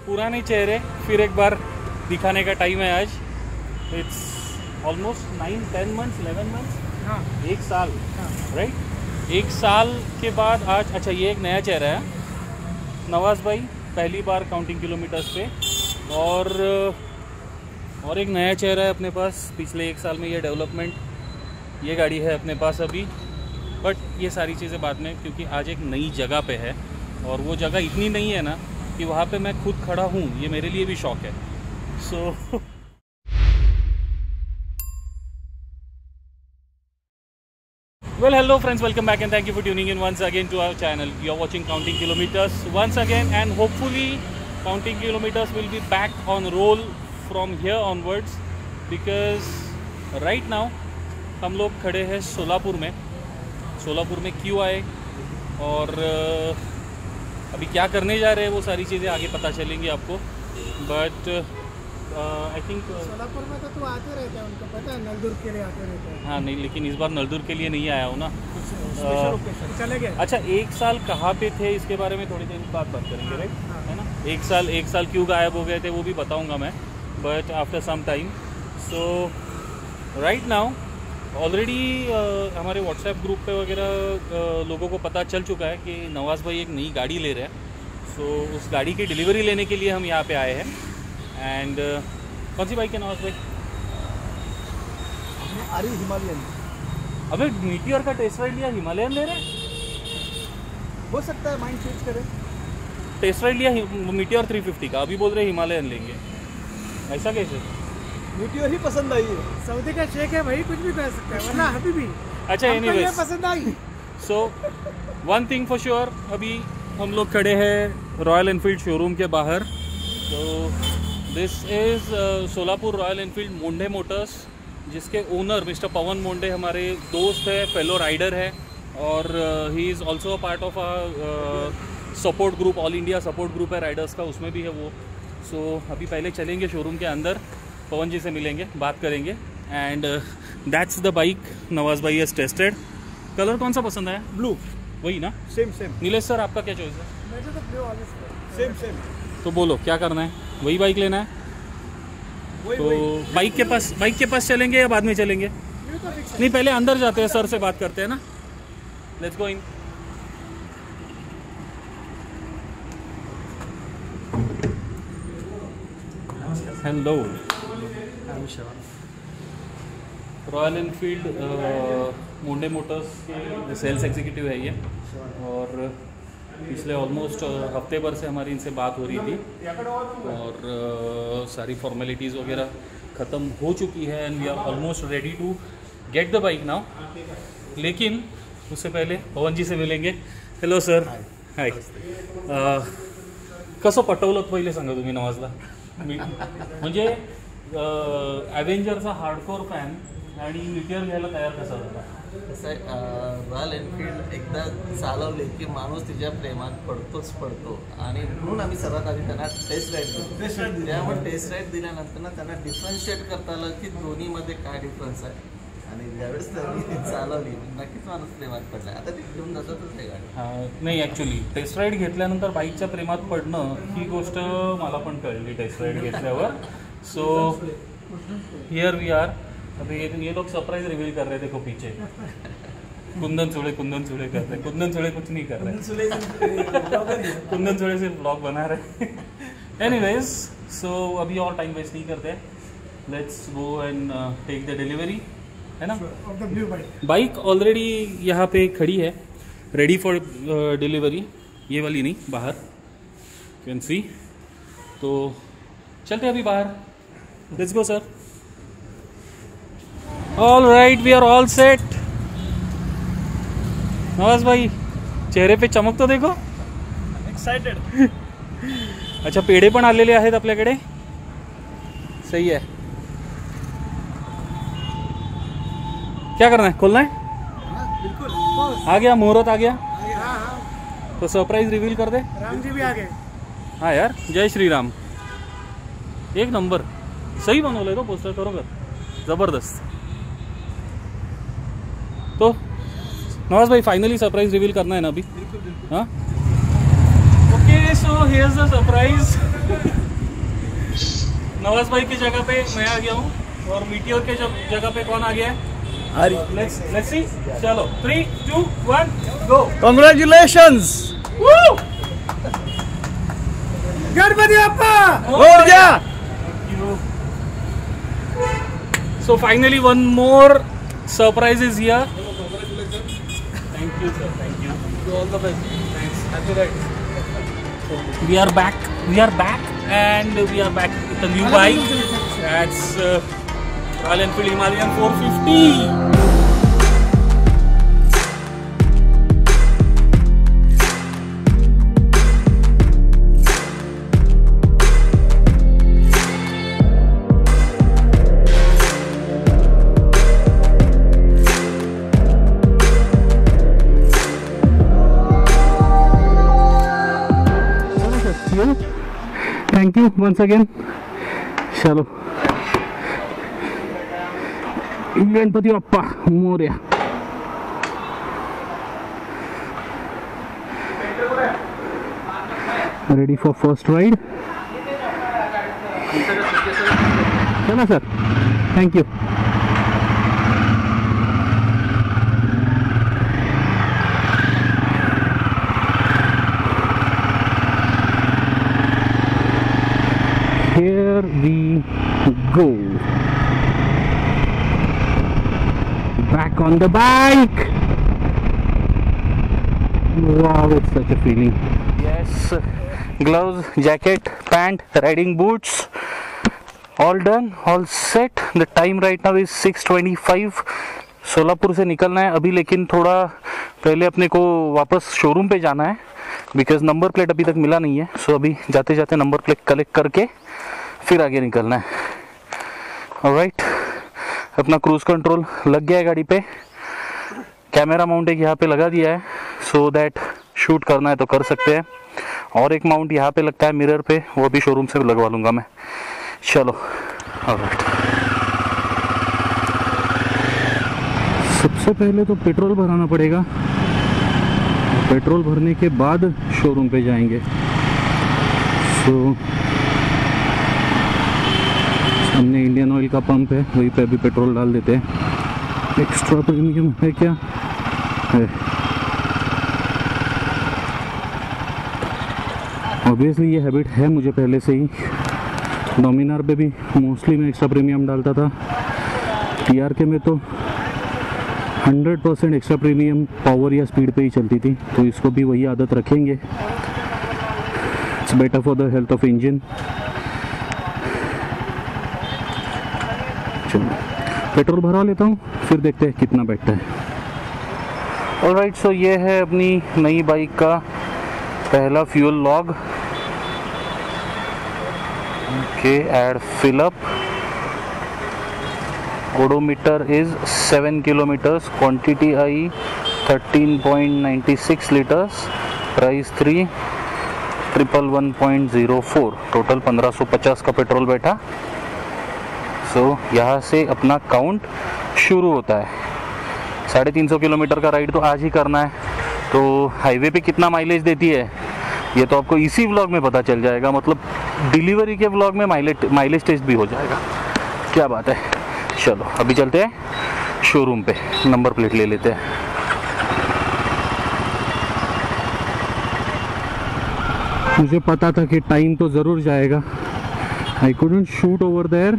पुराने चेहरे फिर एक बार दिखाने का टाइम है आज। इट्स ऑलमोस्ट 9-10 मंथ्स 11 मंथ्स, हाँ, एक साल, हाँ। राइट। एक साल के बाद आज, अच्छा ये एक नया चेहरा है नवाज़ भाई, पहली बार काउंटिंग किलोमीटर्स पे, और एक नया चेहरा है अपने पास। पिछले एक साल में ये डेवलपमेंट, ये गाड़ी है अपने पास अभी, बट ये सारी चीज़ें बाद में, क्योंकि आज एक नई जगह पे है और वो जगह इतनी नहीं है ना कि वहाँ पे मैं खुद खड़ा हूँ, ये मेरे लिए भी शौक है। सो well, hello friends, welcome back and thank you for tuning in once again to our channel. You are watching Counting Kilometers once again, and hopefully Counting Kilometers will be back on roll from here onwards, because right now हम लोग खड़े हैं सोलापुर में। सोलापुर में क्यों आए और अभी क्या करने जा रहे हैं वो सारी चीज़ें आगे पता चलेंगी आपको। बट आई थिंक सोलापुर में तो तू आते रहता है, उनको पता है, नलदुर्ग के लिए आते रहते हैं। हाँ नहीं, लेकिन इस बार नलदुर्ग के लिए नहीं आया हूँ ना। चले गए। अच्छा, एक साल कहाँ पे थे इसके बारे में थोड़ी देर बाद बात करेंगे, राइट? है ना, एक साल क्यों गायब हो गए थे वो भी बताऊँगा मैं, but after some time. So right now already हमारे व्हाट्सएप ग्रुप पे वगैरह लोगों को पता चल चुका है कि नवाज़ भाई एक नई गाड़ी ले रहे हैं। सो उस गाड़ी की डिलीवरी लेने के लिए हम यहाँ पे आए हैं। एंड कौन सी बाइक है नवाज़ भाई? अरे हिमालयन। अबे मीटियोर का टेस्ट राइड लिया, हिमालयन ले रहे हैं? हो सकता है माइंड चेंज करे। टेस्ट राइड लिया मीटियोर 350 का, अभी बोल रहे हिमालयन लेंगे, ऐसा कैसे? मीटियोर ही पसंद आई है, सऊदी का शेख है भाई, कुछ भी कर सकता है, वरना अभी भी। अच्छा, एनीवेज, पसंद आई। So one thing for sure, अभी हम लोग खड़े हैं रॉयल एनफील्ड शोरूम के बाहर। तो this is Solapur royal Enfield Monde motors, जिसके ओनर मिस्टर पवन मोंडे हमारे दोस्त है, फेलो राइडर है, और he is also a part of a support group, all India support group है राइडर्स का, उसमें भी है वो। सो अभी पहले चलेंगे शोरूम के अंदर, पवन जी से मिलेंगे, बात करेंगे। And that's the bike Nawaz भाई हैज़ टेस्टेड। कलर कौन सा पसंद आया? ब्लू। वही ना? सेम। नीलेश सर, आपका क्या चॉइस है? मुझे तो ब्लू ऑलवेज सेम। तो बोलो क्या करना है, वही बाइक लेना है? तो बाइक के पास चलेंगे या बाद में चलेंगे? नहीं, पहले अंदर जाते हैं, सर से बात करते हैं ना। Let's go in. Hello, Royal Enfield Monde Motors के सेल्स एग्जीक्यूटिव है ये, और पिछले ऑलमोस्ट हफ्ते भर से हमारी इनसे बात हो रही थी, और सारी फॉर्मेलिटीज़ वगैरह ख़त्म हो चुकी है, and we are almost ready to get the bike now. लेकिन उससे पहले पवन जी से मिलेंगे। Hello sir. हाय. कसं पटवलं पहिले सांगा तुम्ही नवाजला? म्हणजे ॲव्हेंजरचा हार्डकोर फॅन आणि मीटियर घ्यायला तयार कसा होता? कसं आहे, रॉयल एनफील्ड एकदा चालवले की माणूस तिच्या प्रेमात पडतो, आणि म्हणून आम्ही सर्वात आधी त्यांना टेस्ट राईड दिली. त्यामुळे टेस्ट राईड दिल्यानंतर ना त्यांना डिफरन्शिएट करता आलं की दोन्हीमध्ये काय डिफरन्स आहे, आणि ज्यावेळेस त्यांनी चालवली नक्कीच माणूस प्रेमात पडला. आता ती घेऊन जातातच आहे गाडी. नाही, ॲक्च्युली टेस्ट राईड घेतल्यानंतर बाईकच्या प्रेमात पडणं ही गोष्ट मला पण कळली टेस्ट राईड घेतल्यावर. So here we are. अभी ये लोग सरप्राइज रिवील कर रहे थे को पीछे. कुंदन चूड़े कर रहे. कुंदन चूड़े कुछ नहीं कर रहे. कुंदन चूड़े से ब्लॉग बना रहे. एनीवेज, सो अभी और टाइम वेस्ट नहीं करते, let's go and take the delivery, है ना? बाइक ऑलरेडी यहाँ पे खड़ी है, रेडी फॉर डिलीवरी. ये वाली नहीं, बाहर कैन सी. तो चलते अभी बाहर. Let's go sir. All right, we are all set. Nawaz भाई, चेहरे पे चमक तो देखो. एक्साइटेड. अच्छा, पेढे पण आलेले आहेत आपल्याकडे. सही है. क्या करना है, खोलना है? बिल्कुल. आ गया मुहूर्त, आ गया. हाँ. तो सरप्राइज रिवील कर दे. राम जी भी आ गए. हाँ यार, जय श्री राम. एक नंबर. सही बनवलंय तो पोस्टर, बरोबर, जबरदस्त. तो नवाज भाई, फाइनली सरप्राइज रिवील करना है ना अभी? हाँ. Okay, so here's the surprise. Nawaz भाई की जगह पे मैं आ गया हूँ और मीटियोर के जगह पे कौन आ गया है? हरी। Let's see. चलो 3, 2, 1 गो। कॉन्ग्रेचुलेशंस। गणपति बाप्पा हो गया। So finally one more surprise is here. Thank you sir, thank you. all the best. Thanks. Happy ride. We are back and we are back with a new bike. That's Royal Enfield Himalayan 450. Thank you once again. चलो Ganpati Bappa Morya. Ready for first ride? चला sir, thank you. Here we go. Back on the bike. Wow, it's such a feeling. Yes, gloves, jacket, pant, riding boots, all done, all set. The time right now is 6:25. Solapur से निकलना है अभी, लेकिन थोड़ा पहले अपने को वापस शोरूम पे जाना है बिकॉज नंबर प्लेट अभी तक मिला नहीं है। सो अभी जाते जाते नंबर प्लेट कलेक्ट करके फिर आगे निकलना है। ऑलराइट, अपना क्रूज कंट्रोल लग गया है गाड़ी पे, कैमरा माउंट एक यहाँ पे लगा दिया है सो दैट शूट करना है तो कर सकते हैं, और एक माउंट यहाँ पे लगता है मिरर पे, वो भी शोरूम से लगवा लूँगा मैं। चलो ऑलराइट, सबसे पहले तो पेट्रोल भराना पड़ेगा, पेट्रोल भरने के बाद शोरूम पे जाएंगे। सो हमने इंडियन ऑयल का पंप है, वहीं पे अभी पेट्रोल डाल देते हैं। एक्स्ट्रा प्रीमियम है क्या है? ऑब्वियसली ये हैबिट है मुझे पहले से ही। डोमिनार पे भी मोस्टली मैं एक्स्ट्रा प्रीमियम डालता था। TRK में तो 100% एक्स्ट्रा प्रीमियम पावर या स्पीड पे ही चलती थी, तो इसको भी वही आदत रखेंगे। It's better for the health of engine. चलो पेट्रोल भरा लेता हूँ, फिर देखते हैं कितना बैठता है। ऑलराइट, सो ये है अपनी नई बाइक का पहला fuel log. Okay, add fill up. Odometer is 7 kilometres, quantity I 13.96 litres, price 3,111.04, total 1550 का पेट्रोल बैठा। सो यहाँ से अपना काउंट शुरू होता है। 350 किलोमीटर का राइड तो आज ही करना है, तो हाईवे पे कितना माइलेज देती है ये तो आपको इसी व्लॉग में पता चल जाएगा, मतलब डिलीवरी के व्लॉग में माइलेज टेस्ट भी हो जाएगा। क्या बात है। चलो अभी चलते हैं शोरूम पे, नंबर प्लेट ले लेते हैं। मुझे पता था कि टाइम तो ज़रूर जाएगा। I couldn't shoot over there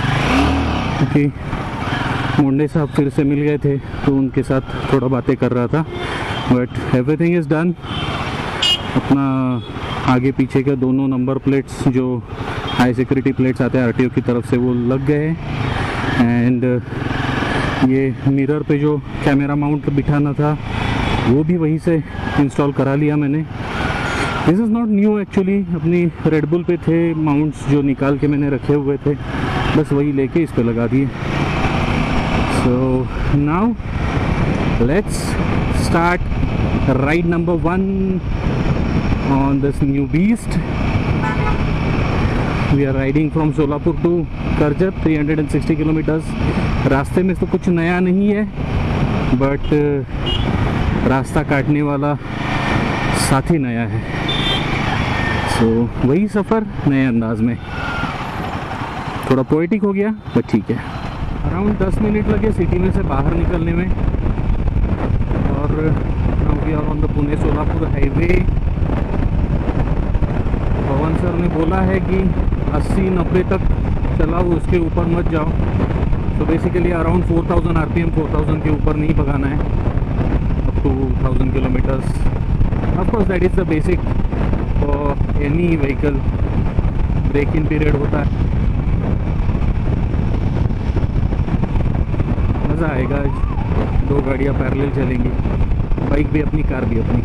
क्योंकि मुंडे साहब फिर से मिल गए थे, तो उनके साथ थोड़ा बातें कर रहा था, बट एवरीथिंग इज़ डन। अपना आगे पीछे के दोनों नंबर प्लेट्स जो हाई सिक्योरिटी प्लेट्स आते हैं RTO की तरफ से वो लग गए, एंड ये मिरर पे जो कैमरा माउंट बिठाना था वो भी वहीं से इंस्टॉल करा लिया मैंने। This is not new actually, अपनी रेड बुल पे थे माउंट्स जो निकाल के मैंने रखे हुए थे, बस वही लेके इस पे लगा दिए। So now let's start ride number 1 on this new beast. We are riding from Solapur to Karjat, 360 kilometers. रास्ते में तो कुछ नया नहीं है, बट रास्ता काटने वाला साथी नया है। सो वही सफ़र नए अंदाज में। थोड़ा पोएटिक हो गया बट ठीक है। अराउंड 10 मिनट लगे सिटी में से बाहर निकलने में। और now we are on the Pune Solapur highway. Pawan sir ने बोला है कि 80-90 तक चलाओ, उसके ऊपर मत जाओ। तो बेसिकली अराउंड 4000 RPM, 4000 के ऊपर नहीं भगाना है up to 1000 kilometres. Of course that is the basic for any vehicle. Break in period होता है, मज़ा आएगा। 2 गाड़ियाँ पैरेलल चलेंगी, बाइक भी अपनी, कार भी अपनी।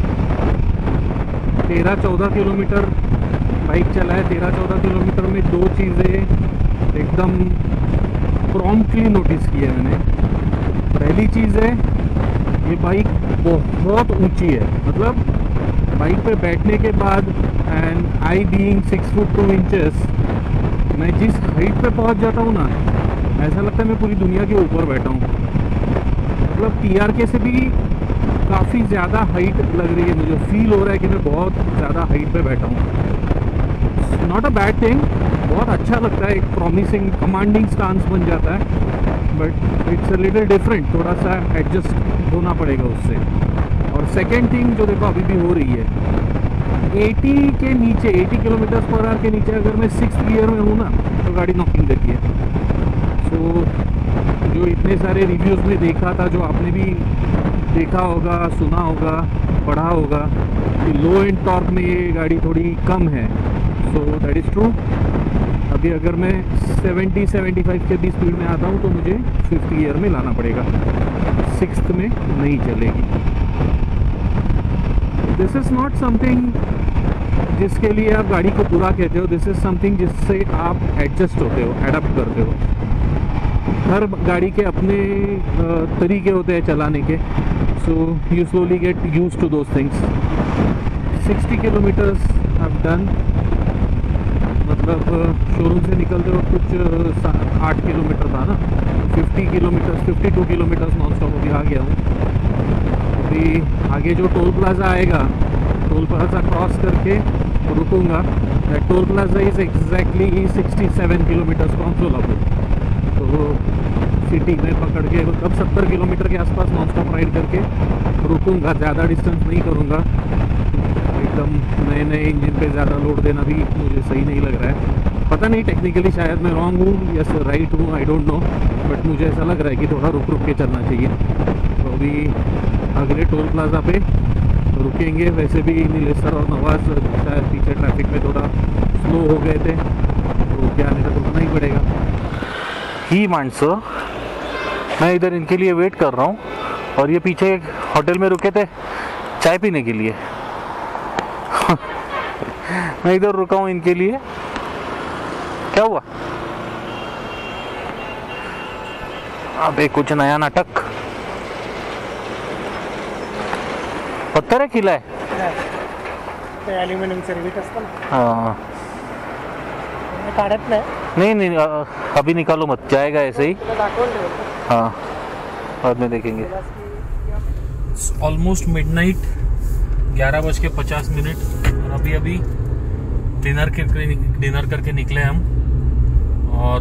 13-14 किलोमीटर बाइक चलाए। 13-14 किलोमीटर में 2 चीज़ें एकदम प्रॉम्प्टली नोटिस की है मैंने। पहली चीज़ है, ये बाइक बहुत ऊंची है। मतलब बाइक पे बैठने के बाद and I being 6 foot 2 inches, मैं जिस हाइट पे पहुंच जाता हूँ ना, ऐसा लगता है मैं पूरी दुनिया के ऊपर बैठा हूँ। मतलब TRK से भी काफ़ी ज़्यादा हाइट लग रही है मुझे। फील हो रहा है कि मैं बहुत ज़्यादा हाइट पे बैठा हूँ। नॉट अ बैड थिंग, बहुत अच्छा लगता है। एक प्रॉमिसिंग कमांडिंग स्टांस बन जाता है, but it's a little different. थोड़ा सा एडजस्ट होना पड़ेगा उससे। और सेकेंड थिंग जो देखो अभी भी हो रही है, 80 के नीचे, 80 किलोमीटर पर आवर के नीचे अगर मैं 6th गियर में हूँ ना, तो गाड़ी नॉकिंग देती है। सो जो इतने सारे रिव्यूज़ में देखा था, जो आपने भी देखा होगा, सुना होगा, पढ़ा होगा कि लो एंड टॉर्क में ये गाड़ी थोड़ी कम है। So that is true. अभी अगर मैं 70-75 के भी स्पीड में आता हूँ तो मुझे 5th गियर में लाना पड़ेगा, 6th में नहीं चलेगी। दिस इज़ नॉट समथिंग जिसके लिए आप गाड़ी को बुरा कहते हो। दिस इज़ समथिंग जिससे आप एडजस्ट होते हो, एडप्ट करते हो। हर गाड़ी के अपने तरीके होते हैं चलाने के। So you slowly get used to those things. 60 kilometres I done. मतलब शोरूम से निकलते वक्त कुछ 8 किलोमीटर था ना। 50 किलोमीटर्स, 52 किलोमीटर्स नॉन स्टॉप अभी आ गया हूँ। अभी आगे जो टोल प्लाजा आएगा, टोल प्लाजा क्रॉस करके रुकूंगा। That toll plaza is exactly 67 kilometres from Solapur. तो सिटी में पकड़ के तब 70 किलोमीटर के आसपास नॉन स्टॉप राइड करके रुकूंगा। ज़्यादा डिस्टेंस नहीं करूँगा। एकदम नए इंजन पे ज़्यादा लोड देना भी मुझे सही नहीं लग रहा है। पता नहीं, टेक्निकली शायद मैं रॉन्ग हूँ या राइट हूँ, आई डोंट नो, बट मुझे ऐसा लग रहा है कि थोड़ा रुक के चलना चाहिए। तो अभी अगले टोल प्लाजा पे रुकेंगे। वैसे भी नीलेश सर और नवाज शायद पीछे ट्रैफिक में थोड़ा स्लो हो गए थे, तो क्या आने तक रुकना ही पड़ेगा। ही मानसो, मैं इधर इनके लिए वेट कर रहा हूँ और ये पीछे एक होटल में रुके थे चाय पीने के लिए। मैं इधर रुका हूँ इनके लिए। क्या हुआ? अबे कुछ नया नाटक। पत्थर है, किला है, ॲल्युमिनियम सर्विस असतं ना, हाँ। काढत नाही, नहीं अभी निकालो मत, जाएगा ऐसे ही। हाँ, बाद में देखेंगे। ऑलमोस्ट मिडनाइट, 11:50 और अभी डिनर करके निकले हम। और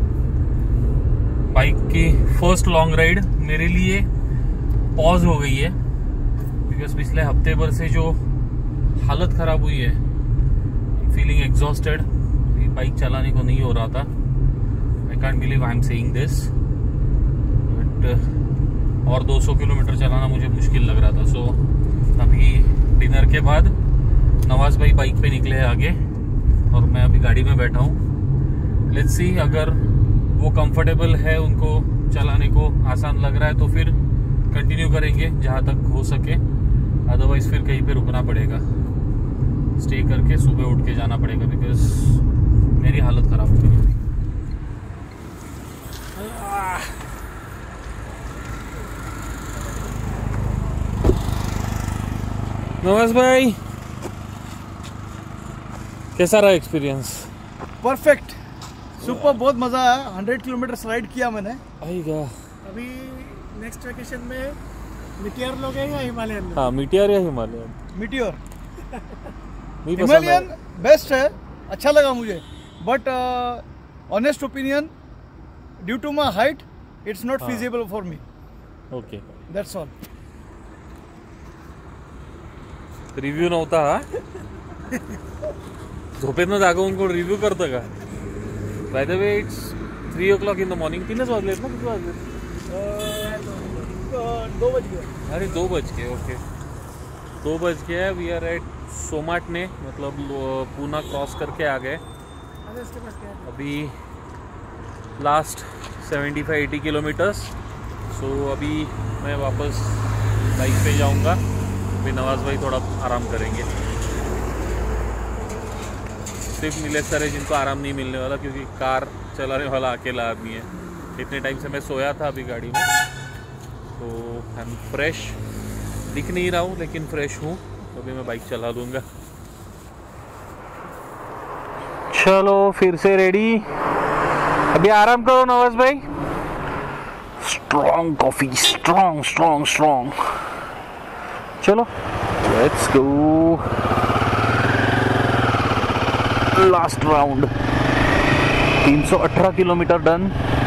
बाइक की फर्स्ट लॉन्ग राइड मेरे लिए पॉज हो गई है, बिकॉज पिछले हफ्ते भर से जो हालत खराब हुई है, फीलिंग एग्जॉस्टेड। बाइक चलाने को नहीं हो रहा था। I can't believe I am saying this, but और 200 किलोमीटर चलाना मुझे मुश्किल लग रहा था। सो अभी डिनर के बाद नवाज भाई बाइक पे निकले हैं आगे और मैं अभी गाड़ी में बैठा हूँ। लेट्स सी, अगर वो कंफर्टेबल है, उनको चलाने को आसान लग रहा है, तो फिर कंटिन्यू करेंगे जहाँ तक हो सके। अदरवाइज फिर कहीं पे रुकना पड़ेगा, स्टे करके सुबह उठ के जाना पड़ेगा, बिकॉज मेरी हालत खराब हो गई है। नवाज भाई, कैसा रहा एक्सपीरियंस? परफेक्ट, सुपर, बहुत मजा आया। 100 किलोमीटर राइड किया मैंने। आएगा अभी नेक्स्ट वेकेशन में मीटियर लोगे या हिमालयन? हाँ, मीटियर या हिमालयन? मीटियर। नहीं, हिमालयन बेस्ट है, अच्छा लगा मुझे, but honest opinion, due to my height, it's not feasible for me. Okay. That's all. Review नव्हता हा. झोपेतनं जागवून कोण रिव्ह्यू करतं का? By the way it's 3 o'clock in the morning. 3च वाजलेत ना? किती वाजलेत? 2 बज गए. अरे 2 बज गए. ओके, 2 बज गया. वी आर एट सोमाटने, मतलब पूना क्रॉस करके आ गए. अरे इसके पास क्या है? अभी लास्ट 75-80 किलोमीटर्स. सो अभी मैं वापस बाइक पे जाऊंगा. अभी नवाज भाई थोड़ा आराम करेंगे. सिर्फ नीलेश सर है जिनको आराम नहीं मिलने वाला, क्योंकि कार चलाने वाला अकेला आदमी है. इतने टाइम से मैं सोया था अभी गाड़ी में, तो आई एम फ्रेश. दिख नहीं रहा हूँ लेकिन फ्रेश हूँ. तो अभी मैं बाइक चला लूँगा. चलो फिर से रेडी. अभी आराम करो नवाज भाई. Strong coffee, strong strong strong. चलो let's go. Last round. 318 kilometre done.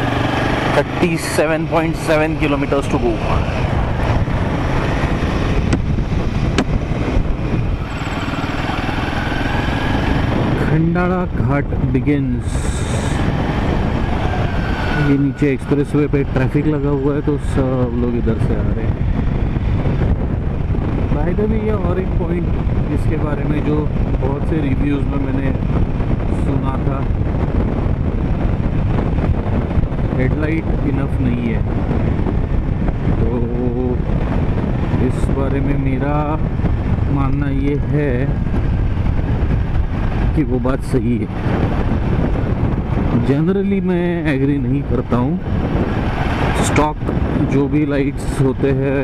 37.7 kilometres to go. Khandala Ghat begins. ये नीचे एक्सप्रेसवे पे ट्रैफिक लगा हुआ है, तो सब लोग इधर से आ रहे हैं. बाय द वे ये और एक पॉइंट इसके बारे में जो बहुत से रिव्यूज़ में मैंने सुना था, हेडलाइट इनफ नहीं है. तो इस बारे में मेरा मानना ये है कि वो बात सही है. जनरली मैं एग्री नहीं करता हूँ. स्टॉक जो भी लाइट्स होते हैं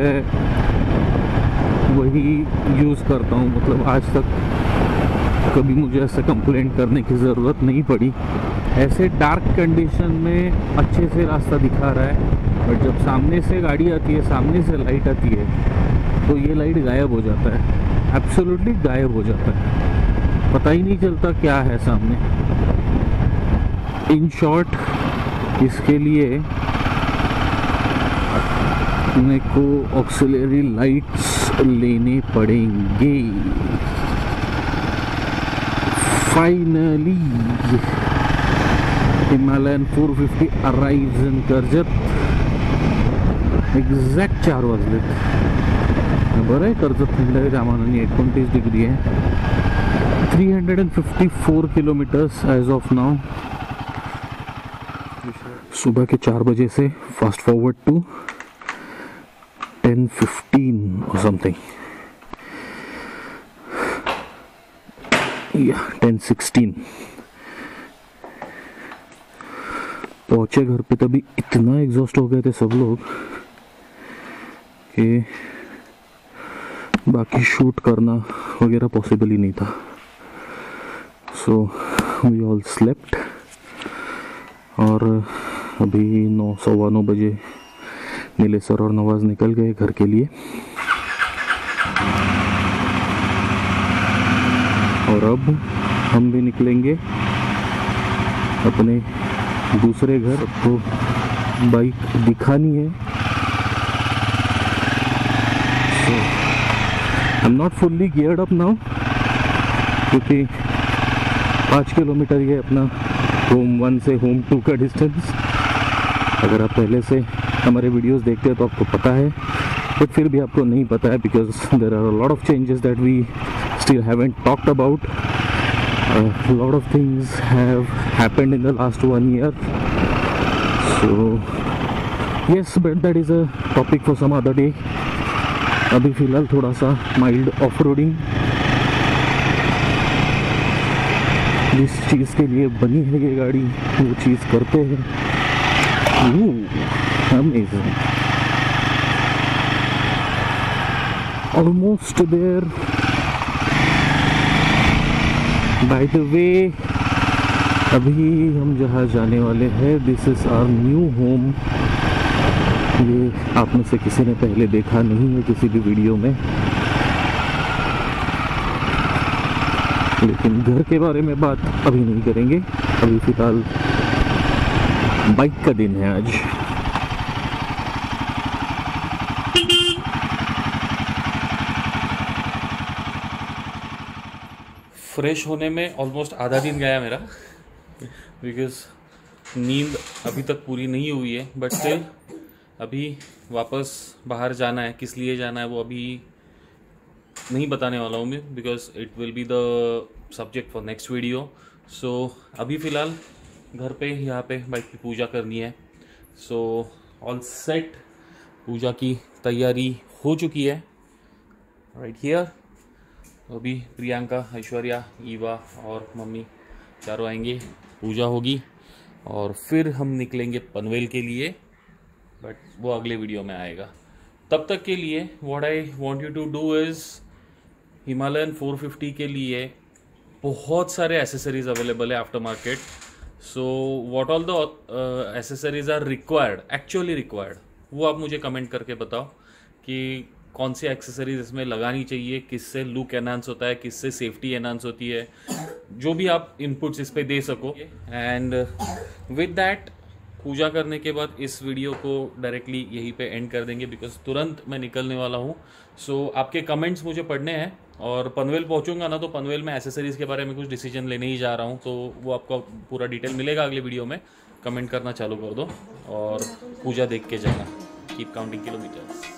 वही यूज़ करता हूँ. मतलब आज तक कभी मुझे ऐसा कंप्लेंट करने की ज़रूरत नहीं पड़ी. ऐसे डार्क कंडीशन में अच्छे से रास्ता दिखा रहा है, बट जब सामने से गाड़ी आती है, सामने से लाइट आती है, तो ये लाइट गायब हो जाता है. एब्सोल्युटली गायब हो जाता है. पता ही नहीं चलता क्या है सामने. इन शॉर्ट इसके लिए मेरे को ऑक्सिलरी लाइट्स लेने पड़ेंगे. Finally Himalayan 450 arrives in Karjat. Exact 4 वाजलेत. बरं आहे, कर्जत थंड आहे, त्या मानाने 29 डिग्री आहे. 354 किलोमीटर्स एज ऑफ नाउ. सुबह के 4 बजे से fast forward to 10:15 or something. या 10:16 पहुंचे घर पे. तभी इतना एग्जॉस्ट हो गए थे सब लोग कि बाकी शूट करना वगैरह पॉसिबल ही नहीं था. So we all slept. और अभी 9-9:15 बजे नीलेश सर और नवाज निकल गए घर के लिए. और अब हम भी निकलेंगे अपने दूसरे घर. तो बाइक दिखानी है. So I am not fully geared up now, क्योंकि 5 किलोमीटर ये अपना होम 1 से होम 2 का डिस्टेंस. अगर आप पहले से हमारे वीडियोस देखते हैं तो आपको पता है, बट फिर भी आपको नहीं पता है because there are a lot of changes that we still haven't talked about. A lot of things have happened in the last 1 year. So yes, but that is a topic for some other day. अभी फ़िलहाल थोड़ा सा mild off roading जिस चीज़ के लिए बनी है ये गाड़ी वो चीज़ करते हैं. Amazing. Almost there. By the way अभी हम जहाँ जाने वाले हैं this is our new home. ये आप में से किसी ने पहले देखा नहीं है किसी भी वीडियो में, लेकिन घर के बारे में बात अभी नहीं करेंगे. अभी फ़िलहाल बाइक का दिन है आज। फ्रेश होने में ऑलमोस्ट आधा दिन गया मेरा, बिकॉज नींद अभी तक पूरी नहीं हुई है, बट स्टिल अभी वापस बाहर जाना है। किस लिए जाना है वो अभी नहीं बताने वाला हूँ मैं, because it will be the subject for next video. So अभी फ़िलहाल घर पे यहाँ पे बाइक की पूजा करनी है। सो ऑल सेट, पूजा की तैयारी हो चुकी है राइट हियर। अभी प्रियंका, ऐश्वर्या, ईवा और मम्मी चारों आएंगे, पूजा होगी और फिर हम निकलेंगे पनवेल के लिए, बट वो अगले वीडियो में आएगा। तब तक के लिए what I want you to do is, Himalayan 450 के लिए बहुत सारे एसेसरीज अवेलेबल है after market. So what all the accessories are required, actually required, वो आप मुझे कमेंट करके बताओ कि कौन सी एक्सेसरीज इसमें लगानी चाहिए, किससे लुक एनहांस होता है, किससे सेफ्टी एनहांस होती है, जो भी आप इनपुट्स इस पे दे सको। एंड विद दैट पूजा करने के बाद इस वीडियो को डायरेक्टली यहीं पे एंड कर देंगे, बिकॉज तुरंत मैं निकलने वाला हूँ। सो आपके कमेंट्स मुझे पढ़ने हैं, और पनवेल पहुँचूंगा ना तो पनवेल में एसेसरीज़ के बारे में कुछ डिसीजन लेने ही जा रहा हूँ, तो वो आपको पूरा डिटेल मिलेगा अगले वीडियो में। कमेंट करना चालू कर दो और पूजा देख के जाना। Keep counting kilometres.